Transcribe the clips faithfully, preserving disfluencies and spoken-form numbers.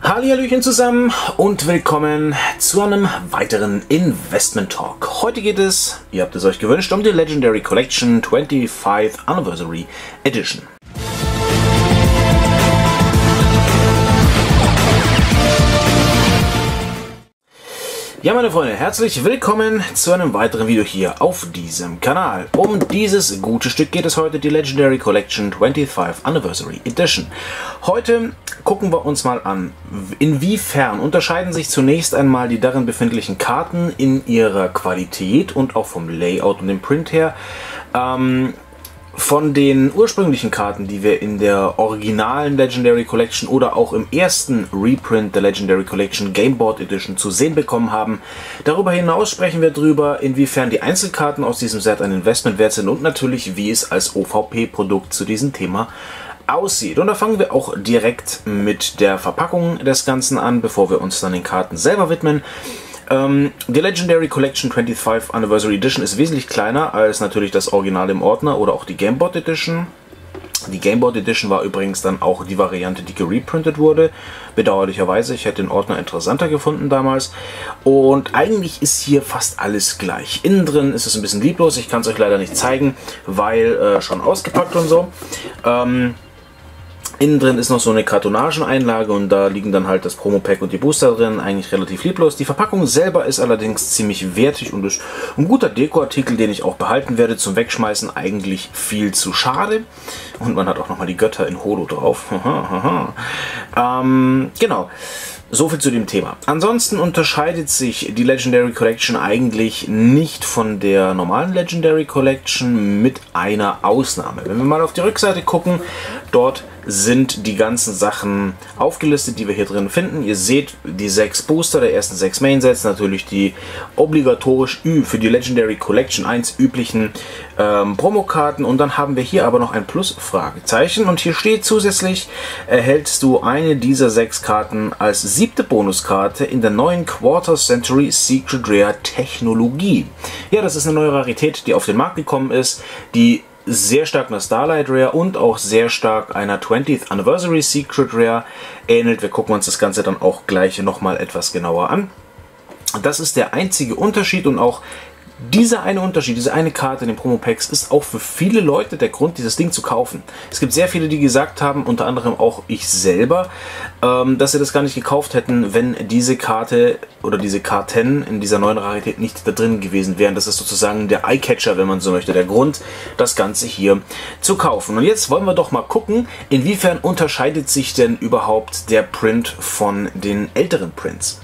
Hallihallöchen zusammen und willkommen zu einem weiteren Investment Talk. Heute geht es, ihr habt es euch gewünscht, um die Legendary Collection twenty-fifth Anniversary Edition. Ja, meine Freunde, herzlich willkommen zu einem weiteren Video hier auf diesem Kanal. Um dieses gute Stück geht es heute, die Legendary Collection twenty-fifth Anniversary Edition. Heute gucken wir uns mal an, inwiefern unterscheiden sich zunächst einmal die darin befindlichen Karten in ihrer Qualität und auch vom Layout und dem Print her ähm, von den ursprünglichen Karten, die wir in der originalen Legendary Collection oder auch im ersten Reprint der Legendary Collection Game Board Edition zu sehen bekommen haben. Darüber hinaus sprechen wir darüber, inwiefern die Einzelkarten aus diesem Set ein Investment wert sind und natürlich, wie es als O V P-Produkt zu diesem Thema aussieht. Und da fangen wir auch direkt mit der Verpackung des Ganzen an, bevor wir uns dann den Karten selber widmen. Ähm, die Legendary Collection twenty-fifth Anniversary Edition ist wesentlich kleiner als natürlich das Original im Ordner oder auch die Game Board Edition. Die Game Board Edition war übrigens dann auch die Variante, die gereprintet wurde. Bedauerlicherweise, ich hätte den Ordner interessanter gefunden damals. Und eigentlich ist hier fast alles gleich. Innen drin ist es ein bisschen lieblos, ich kann es euch leider nicht zeigen, weil äh, schon ausgepackt und so. Ähm, Innen drin ist noch so eine Kartonageneinlage und da liegen dann halt das Promo-Pack und die Booster drin, eigentlich relativ lieblos. Die Verpackung selber ist allerdings ziemlich wertig und ist ein guter Dekoartikel, den ich auch behalten werde. Zum Wegschmeißen eigentlich viel zu schade. Und man hat auch nochmal die Götter in Holo drauf. ähm, genau. So viel zu dem Thema. Ansonsten unterscheidet sich die Legendary Collection eigentlich nicht von der normalen Legendary Collection mit einer Ausnahme. Wenn wir mal auf die Rückseite gucken, dort sind die ganzen Sachen aufgelistet, die wir hier drin finden. Ihr seht die sechs Booster der ersten sechs Mainsets, natürlich die obligatorisch für die Legendary Collection eins üblichen ähm, Promokarten, und dann haben wir hier aber noch ein Plus-Fragezeichen und hier steht zusätzlich, erhältst du eine dieser sechs Karten als siebte Bonuskarte in der neuen Quarter Century Secret Rare Technologie. Ja, das ist eine neue Rarität, die auf den Markt gekommen ist, die sehr stark einer Starlight Rare und auch sehr stark einer twentieth Anniversary Secret Rare ähnelt. Wir gucken uns das Ganze dann auch gleich nochmal etwas genauer an. Das ist der einzige Unterschied, und auch dieser eine Unterschied, diese eine Karte in den Promo-Packs ist auch für viele Leute der Grund, dieses Ding zu kaufen. Es gibt sehr viele, die gesagt haben, unter anderem auch ich selber, ähm, dass sie das gar nicht gekauft hätten, wenn diese Karte oder diese Karten in dieser neuen Rarität nicht da drin gewesen wären. Das ist sozusagen der Eye-Catcher, wenn man so möchte, der Grund, das Ganze hier zu kaufen. Und jetzt wollen wir doch mal gucken, inwiefern unterscheidet sich denn überhaupt der Print von den älteren Prints.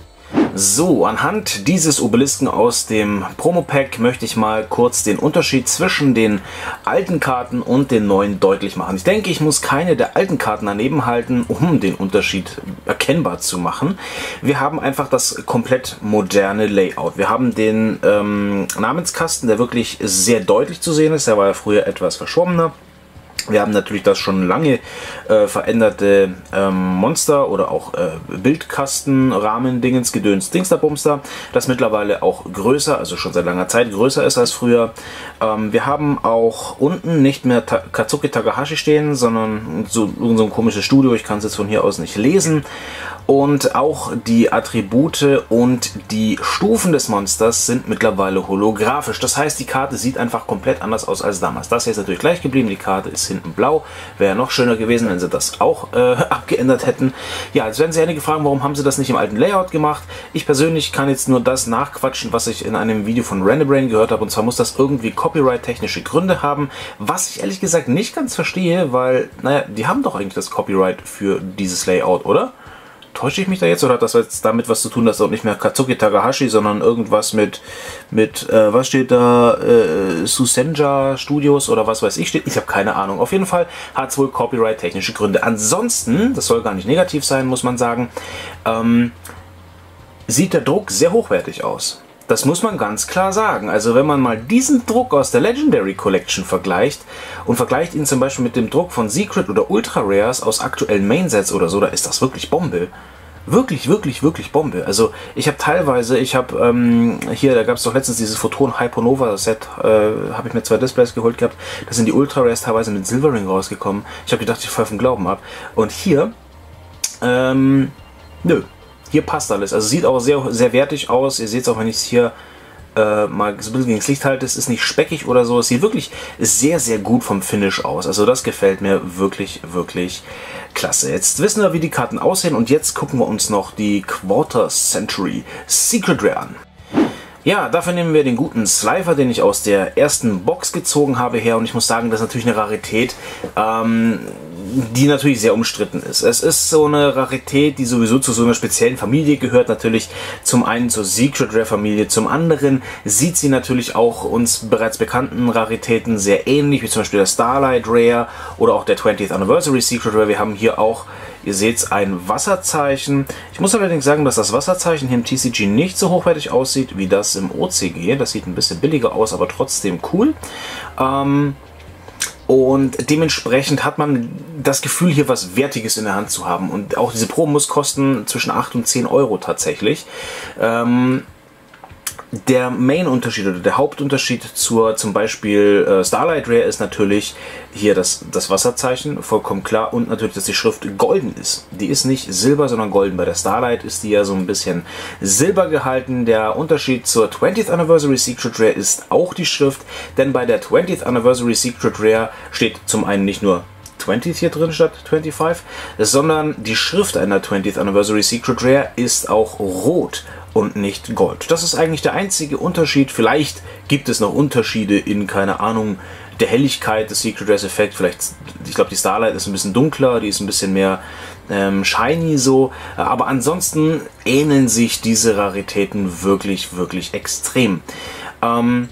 So, anhand dieses Obelisken aus dem Promo-Pack möchte ich mal kurz den Unterschied zwischen den alten Karten und den neuen deutlich machen. Ich denke, ich muss keine der alten Karten daneben halten, um den Unterschied erkennbar zu machen. Wir haben einfach das komplett moderne Layout. Wir haben den ähm, Namenskasten, der wirklich sehr deutlich zu sehen ist. Der war ja früher etwas verschwommener. Wir haben natürlich das schon lange äh, veränderte ähm, Monster oder auch äh, Bildkasten, Rahmen, Dingens, Gedöns, Dingsterbumster, das mittlerweile auch größer, also schon seit langer Zeit größer ist als früher. Ähm, wir haben auch unten nicht mehr Ta Katsuki Takahashi stehen, sondern so, so ein komisches Studio, ich kann es jetzt von hier aus nicht lesen. Und auch die Attribute und die Stufen des Monsters sind mittlerweile holographisch. Das heißt, die Karte sieht einfach komplett anders aus als damals. Das hier ist natürlich gleich geblieben, die Karte ist hinten blau. Wäre noch schöner gewesen, wenn sie das auch äh, abgeändert hätten. Ja, jetzt werden sich einige fragen, warum haben sie das nicht im alten Layout gemacht? Ich persönlich kann jetzt nur das nachquatschen, was ich in einem Video von Randobrain gehört habe. Und zwar muss das irgendwie copyright-technische Gründe haben, was ich ehrlich gesagt nicht ganz verstehe, weil, naja, die haben doch eigentlich das Copyright für dieses Layout, oder? Täusche ich mich da jetzt, oder hat das jetzt damit was zu tun, dass auch nicht mehr Katsuki Takahashi, sondern irgendwas mit, mit äh, was steht da, äh, Susenja Studios oder was weiß ich steht? Ich habe keine Ahnung. Auf jeden Fall hat es wohl Copyright-technische Gründe. Ansonsten, das soll gar nicht negativ sein, muss man sagen, ähm, sieht der Druck sehr hochwertig aus. Das muss man ganz klar sagen. Also wenn man mal diesen Druck aus der Legendary Collection vergleicht und vergleicht ihn zum Beispiel mit dem Druck von Secret oder Ultra Rares aus aktuellen Mainsets oder so, da ist das wirklich Bombe. Wirklich, wirklich, wirklich Bombe. Also ich habe teilweise, ich habe ähm, hier, da gab es doch letztens dieses Photon Hypernova Set, äh, habe ich mir zwei Displays geholt gehabt. Da sind die Ultra Rares teilweise mit Silvering rausgekommen. Ich habe gedacht, ich fall vom Glauben ab. Und hier, ähm, Nö, hier passt alles. Also sieht auch sehr, sehr wertig aus. Ihr seht es auch, wenn ich es hier äh, mal so ein bisschen gegen das Licht halte. Es ist nicht speckig oder so. Es sieht wirklich sehr, sehr gut vom Finish aus. Also das gefällt mir wirklich, wirklich klasse. Jetzt wissen wir, wie die Karten aussehen. Und jetzt gucken wir uns noch die Quarter Century Secret Rare an. Ja, dafür nehmen wir den guten Slifer, den ich aus der ersten Box gezogen habe, her. Und ich muss sagen, das ist natürlich eine Rarität, ähm, die natürlich sehr umstritten ist. Es ist so eine Rarität, die sowieso zu so einer speziellen Familie gehört. Natürlich zum einen zur Secret Rare Familie, zum anderen sieht sie natürlich auch uns bereits bekannten Raritäten sehr ähnlich, wie zum Beispiel der Starlight Rare oder auch der twentieth Anniversary Secret Rare. Wir haben hier auch, ihr seht, ein Wasserzeichen. Ich muss allerdings sagen, dass das Wasserzeichen hier im T C G nicht so hochwertig aussieht wie das im O C G. Das sieht ein bisschen billiger aus, aber trotzdem cool. Ähm, und dementsprechend hat man das Gefühl, hier was Wertiges in der Hand zu haben. Und auch diese Probe muss kosten zwischen acht und zehn Euro tatsächlich. Ähm, Der Main-Unterschied oder der Hauptunterschied zur zum Beispiel äh, Starlight Rare ist natürlich hier das, das Wasserzeichen, vollkommen klar, und natürlich, dass die Schrift golden ist. Die ist nicht silber, sondern golden. Bei der Starlight ist die ja so ein bisschen silber gehalten. Der Unterschied zur twentieth Anniversary Secret Rare ist auch die Schrift, denn bei der twentieth Anniversary Secret Rare steht zum einen nicht nur zwanzig hier drin statt fünfundzwanzig, sondern die Schrift einer twentieth Anniversary Secret Rare ist auch rot und nicht Gold. Das ist eigentlich der einzige Unterschied. Vielleicht gibt es noch Unterschiede in, keine Ahnung, der Helligkeit des Secret Rares Effekt. Vielleicht, ich glaube, die Starlight ist ein bisschen dunkler, die ist ein bisschen mehr ähm, shiny so. Aber ansonsten ähneln sich diese Raritäten wirklich, wirklich extrem. Ähm,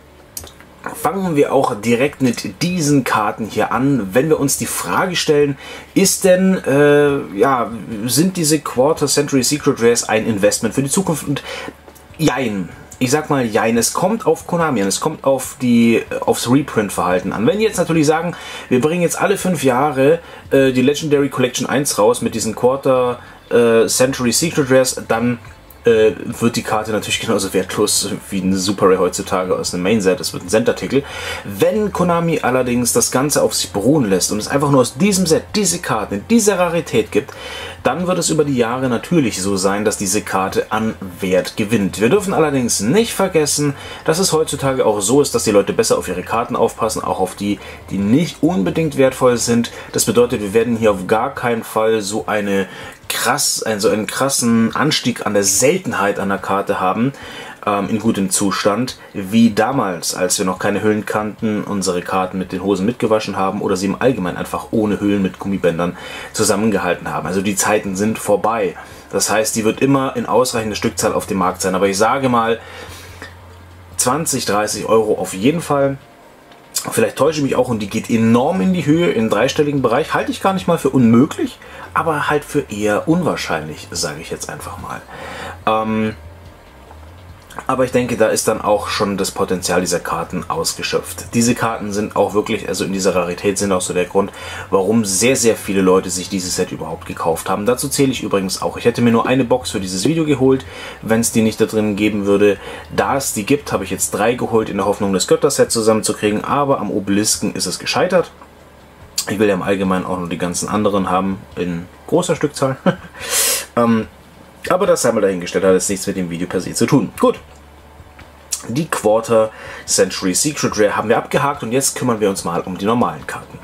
Fangen wir auch direkt mit diesen Karten hier an, wenn wir uns die Frage stellen, ist denn, äh, ja, sind diese Quarter Century Secret Rares ein Investment für die Zukunft? Und jein, ich sag mal jein, es kommt auf Konami an, es kommt auf die, aufs Reprint-Verhalten an. Wenn die jetzt natürlich sagen, wir bringen jetzt alle fünf Jahre äh, die Legendary Collection eins raus mit diesen Quarter äh, Century Secret Rares, dann wird die Karte natürlich genauso wertlos wie eine Super Rare heutzutage aus einem Main-Set. Das wird ein Cent-Artikel. Wenn Konami allerdings das Ganze auf sich beruhen lässt und es einfach nur aus diesem Set diese Karten in dieser Rarität gibt, dann wird es über die Jahre natürlich so sein, dass diese Karte an Wert gewinnt. Wir dürfen allerdings nicht vergessen, dass es heutzutage auch so ist, dass die Leute besser auf ihre Karten aufpassen, auch auf die, die nicht unbedingt wertvoll sind. Das bedeutet, wir werden hier auf gar keinen Fall so eine krass, also einen krassen Anstieg an der Seltenheit an der Karte haben, ähm, in gutem Zustand, wie damals, als wir noch keine Hüllen kannten, unsere Karten mit den Hosen mitgewaschen haben oder sie im Allgemeinen einfach ohne Hüllen mit Gummibändern zusammengehalten haben. Also die Zeiten sind vorbei. Das heißt, die wird immer in ausreichender Stückzahl auf dem Markt sein. Aber ich sage mal, zwanzig, dreißig Euro auf jeden Fall. Vielleicht täusche ich mich auch und die geht enorm in die Höhe, im dreistelligen Bereich. Halte ich gar nicht mal für unmöglich, aber halt für eher unwahrscheinlich, sage ich jetzt einfach mal. Ähm, aber ich denke, da ist dann auch schon das Potenzial dieser Karten ausgeschöpft. Diese Karten sind auch wirklich, also in dieser Rarität sind auch so der Grund, warum sehr, sehr viele Leute sich dieses Set überhaupt gekauft haben. Dazu zähle ich übrigens auch. Ich hätte mir nur eine Box für dieses Video geholt, wenn es die nicht da drin geben würde. Da es die gibt, habe ich jetzt drei geholt, in der Hoffnung, das Götter-Set zusammenzukriegen, aber am Obelisken ist es gescheitert. Ich will ja im Allgemeinen auch nur die ganzen anderen haben, in großer Stückzahl. ähm, Aber das sei mal dahingestellt, hat jetzt nichts mit dem Video per se zu tun. Gut. Die Quarter Century Secret Rare haben wir abgehakt und jetzt kümmern wir uns mal um die normalen Karten.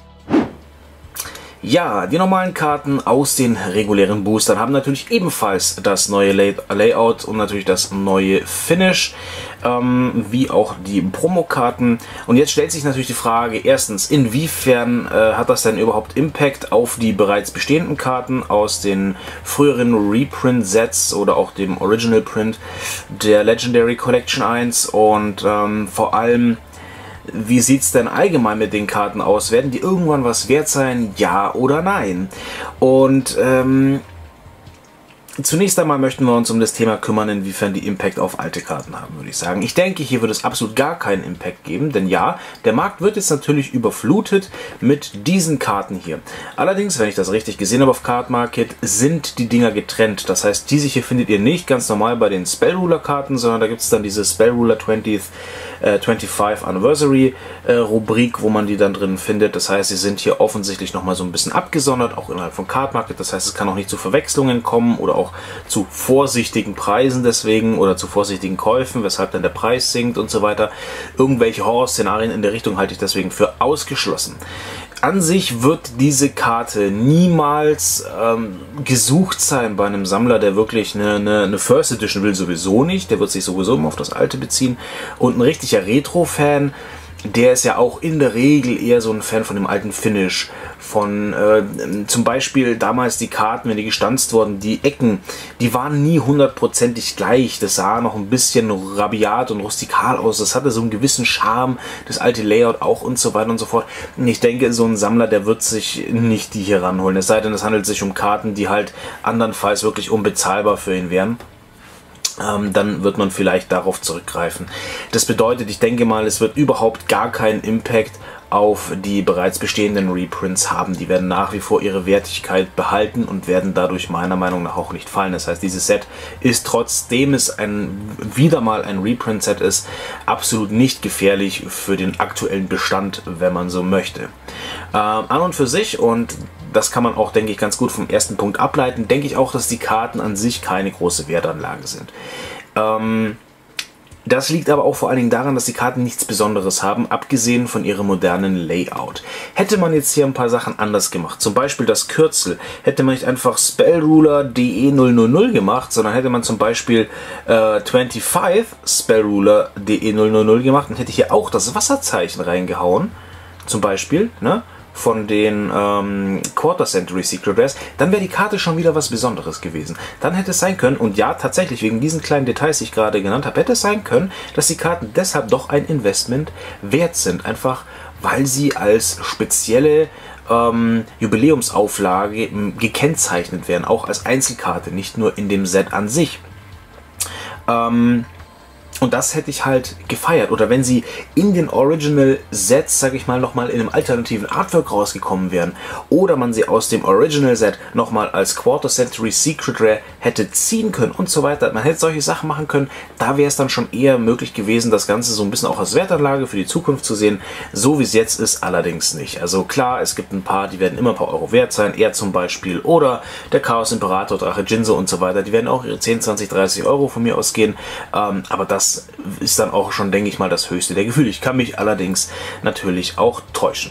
Ja, die normalen Karten aus den regulären Boostern haben natürlich ebenfalls das neue Lay Layout und natürlich das neue Finish, ähm, wie auch die Promokarten. Und jetzt stellt sich natürlich die Frage, erstens, inwiefern äh, hat das denn überhaupt Impact auf die bereits bestehenden Karten aus den früheren Reprint-Sets oder auch dem Original Print der Legendary Collection eins und ähm, vor allem, wie sieht es denn allgemein mit den Karten aus? Werden die irgendwann was wert sein? Ja oder nein? Und ähm, zunächst einmal möchten wir uns um das Thema kümmern, inwiefern die Impact auf alte Karten haben, würde ich sagen. Ich denke, hier wird es absolut gar keinen Impact geben, denn ja, der Markt wird jetzt natürlich überflutet mit diesen Karten hier. Allerdings, wenn ich das richtig gesehen habe auf Card Market, sind die Dinger getrennt. Das heißt, diese hier findet ihr nicht ganz normal bei den Spellruler Karten, sondern da gibt es dann diese Spellruler twentieth äh, fünfundzwanzig Anniversary äh, Rubrik, wo man die dann drin findet. Das heißt, sie sind hier offensichtlich nochmal so ein bisschen abgesondert, auch innerhalb von Card Market. Das heißt, es kann auch nicht zu Verwechslungen kommen oder auch zu vorsichtigen Preisen deswegen oder zu vorsichtigen Käufen, weshalb dann der Preis sinkt und so weiter. Irgendwelche Horrorszenarien in der Richtung halte ich deswegen für ausgeschlossen. An sich wird diese Karte niemals ähm, gesucht sein bei einem Sammler, der wirklich eine, eine, eine First Edition will, sowieso nicht. Der wird sich sowieso immer auf das Alte beziehen. Und ein richtiger Retro-Fan, der ist ja auch in der Regel eher so ein Fan von dem alten Finish. Von äh, zum Beispiel damals die Karten, wenn die gestanzt wurden, die Ecken, die waren nie hundertprozentig gleich. Das sah noch ein bisschen rabiat und rustikal aus. Das hatte so einen gewissen Charme, das alte Layout auch und so weiter und so fort. Und ich denke, so ein Sammler, der wird sich nicht die hier ranholen. Es sei denn, es handelt sich um Karten, die halt andernfalls wirklich unbezahlbar für ihn wären. Ähm, dann wird man vielleicht darauf zurückgreifen. Das bedeutet, ich denke mal, es wird überhaupt gar keinen Impact auf die bereits bestehenden Reprints haben. Die werden nach wie vor ihre Wertigkeit behalten und werden dadurch meiner Meinung nach auch nicht fallen. Das heißt, dieses Set ist, trotzdem es ein, wieder mal ein Reprint-Set ist, absolut nicht gefährlich für den aktuellen Bestand, wenn man so möchte. Ähm, an und für sich, und das kann man auch, denke ich, ganz gut vom ersten Punkt ableiten, denke ich auch, dass die Karten an sich keine große Wertanlage sind. Ähm, das liegt aber auch vor allen Dingen daran, dass die Karten nichts Besonderes haben, abgesehen von ihrem modernen Layout. Hätte man jetzt hier ein paar Sachen anders gemacht, zum Beispiel das Kürzel, hätte man nicht einfach Spellruler D E null null null gemacht, sondern hätte man zum Beispiel äh, fünfundzwanzig Spellruler D E null null null gemacht und hätte hier auch das Wasserzeichen reingehauen, zum Beispiel, ne? Von den ähm, Quarter Century Secret Rares, dann wäre die Karte schon wieder was Besonderes gewesen. Dann hätte es sein können, und ja, tatsächlich, wegen diesen kleinen Details, die ich gerade genannt habe, hätte es sein können, dass die Karten deshalb doch ein Investment wert sind. Einfach, weil sie als spezielle ähm, Jubiläumsauflage gekennzeichnet werden, auch als Einzelkarte, nicht nur in dem Set an sich. Ähm... Und das hätte ich halt gefeiert. Oder wenn sie in den Original Sets, sag ich mal, nochmal in einem alternativen Artwork rausgekommen wären. Oder man sie aus dem Original Set nochmal als Quarter Century Secret Rare hätte ziehen können und so weiter. Man hätte solche Sachen machen können. Da wäre es dann schon eher möglich gewesen, das Ganze so ein bisschen auch als Wertanlage für die Zukunft zu sehen. So wie es jetzt ist, allerdings nicht. Also klar, es gibt ein paar, die werden immer ein paar Euro wert sein. Er zum Beispiel oder der Chaos Imperator, Drache Jinzo und so weiter. Die werden auch ihre zehn, zwanzig, dreißig Euro von mir ausgehen. Ähm, aber das ist dann auch schon, denke ich mal, das höchste der Gefühle. Ich kann mich allerdings natürlich auch täuschen.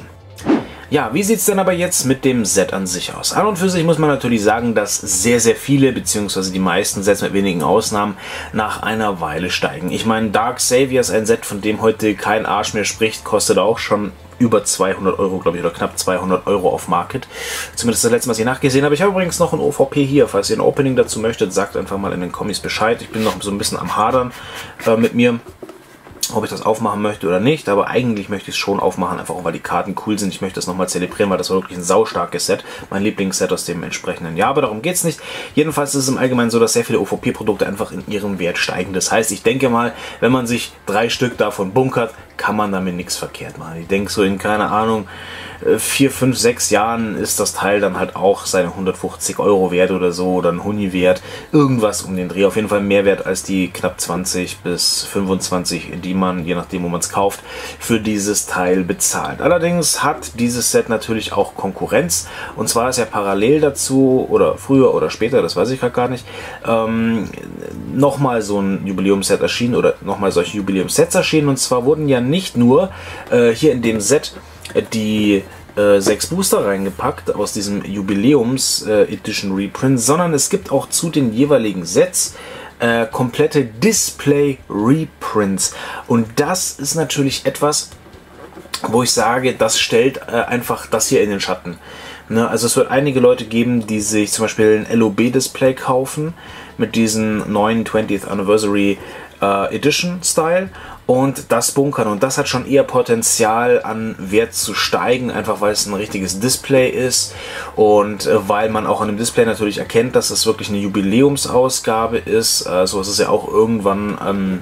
Ja, wie sieht es denn aber jetzt mit dem Set an sich aus? An und für sich muss man natürlich sagen, dass sehr, sehr viele, beziehungsweise die meisten Sets mit wenigen Ausnahmen, nach einer Weile steigen. Ich meine, Dark Savior ist ein Set, von dem heute kein Arsch mehr spricht, kostet auch schon über zweihundert Euro, glaube ich, oder knapp zweihundert Euro auf Market. Zumindest das letzte Mal, was ich nachgesehen habe. Ich habe übrigens noch ein O V P hier. Falls ihr ein Opening dazu möchtet, sagt einfach mal in den Kommis Bescheid. Ich bin noch so ein bisschen am Hadern äh, mit mir, ob ich das aufmachen möchte oder nicht, aber eigentlich möchte ich es schon aufmachen, einfach auch weil die Karten cool sind. Ich möchte das nochmal zelebrieren, weil das war wirklich ein saustarkes Set, mein Lieblingsset aus dem entsprechenden Jahr, aber darum geht es nicht. Jedenfalls ist es im Allgemeinen so, dass sehr viele O V P-Produkte einfach in ihrem Wert steigen. Das heißt, ich denke mal, wenn man sich drei Stück davon bunkert, kann man damit nichts verkehrt machen. Ich denke so in, keine Ahnung, vier, fünf, sechs Jahren ist das Teil dann halt auch seine hundertfünfzig Euro wert oder so, oder ein Huni wert, irgendwas um den Dreh. Auf jeden Fall mehr wert als die knapp zwanzig bis fünfundzwanzig, die man, je nachdem wo man es kauft, für dieses Teil bezahlt. Allerdings hat dieses Set natürlich auch Konkurrenz, und zwar ist ja parallel dazu, oder früher oder später, das weiß ich gerade gar nicht, ähm, nochmal so ein Jubiläumsset erschienen, oder nochmal solche Jubiläumssets erschienen, und zwar wurden ja nicht nur äh, hier in dem Set die äh, sechs Booster reingepackt aus diesem Jubiläums äh, Edition Reprint, sondern es gibt auch zu den jeweiligen Sets äh, komplette Display Reprints, und das ist natürlich etwas, wo ich sage, das stellt äh, einfach das hier in den Schatten. Ne? Also es wird einige Leute geben, die sich zum Beispiel ein L O B-Display kaufen mit diesem neuen twentieth Anniversary äh, Edition Style und das bunkern, und das hat schon eher Potenzial an Wert zu steigen, einfach weil es ein richtiges Display ist und äh, weil man auch an dem Display natürlich erkennt, dass es wirklich eine Jubiläumsausgabe ist. Äh, so ist es ja auch irgendwann, ähm,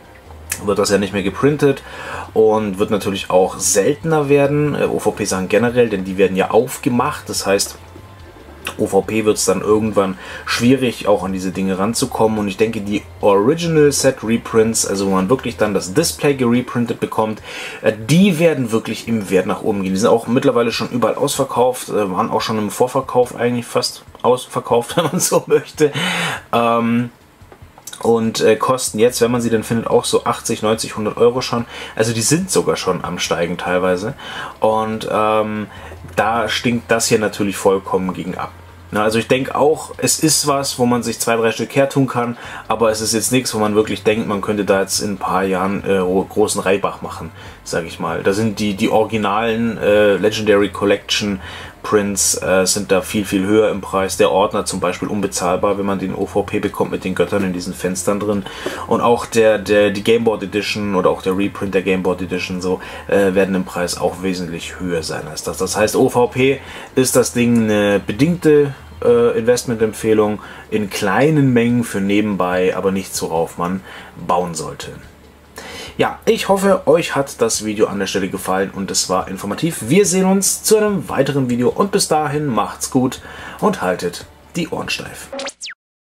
wird das ja nicht mehr geprintet und wird natürlich auch seltener werden. Äh, O V P-Sachen generell, denn die werden ja aufgemacht, das heißt, O V P wird es dann irgendwann schwierig, auch an diese Dinge ranzukommen. Und ich denke, die Original Set Reprints, also wo man wirklich dann das Display gereprintet bekommt, die werden wirklich im Wert nach oben gehen. Die sind auch mittlerweile schon überall ausverkauft, waren auch schon im Vorverkauf eigentlich fast ausverkauft, wenn man so möchte. Ähm, und äh, kosten jetzt, wenn man sie denn findet, auch so achtzig, neunzig, hundert Euro schon. Also die sind sogar schon am Steigen teilweise. Und ähm, da stinkt das hier natürlich vollkommen gegen ab. Na, also ich denke auch, es ist was, wo man sich zwei, drei Stück hertun kann, aber es ist jetzt nichts, wo man wirklich denkt, man könnte da jetzt in ein paar Jahren äh, großen Reibach machen, sage ich mal. Da sind die, die originalen äh, Legendary Collection Prints äh, sind da viel, viel höher im Preis. Der Ordner zum Beispiel unbezahlbar, wenn man den O V P bekommt mit den Göttern in diesen Fenstern drin. Und auch der, der, die Gameboard Edition oder auch der Reprint der Gameboard Edition so äh, werden im Preis auch wesentlich höher sein als das. Das heißt, O V P ist das Ding eine bedingte äh, Investmentempfehlung in kleinen Mengen für nebenbei, aber nichts, worauf man bauen sollte. Ja, ich hoffe, euch hat das Video an der Stelle gefallen und es war informativ. Wir sehen uns zu einem weiteren Video und bis dahin macht's gut und haltet die Ohren steif.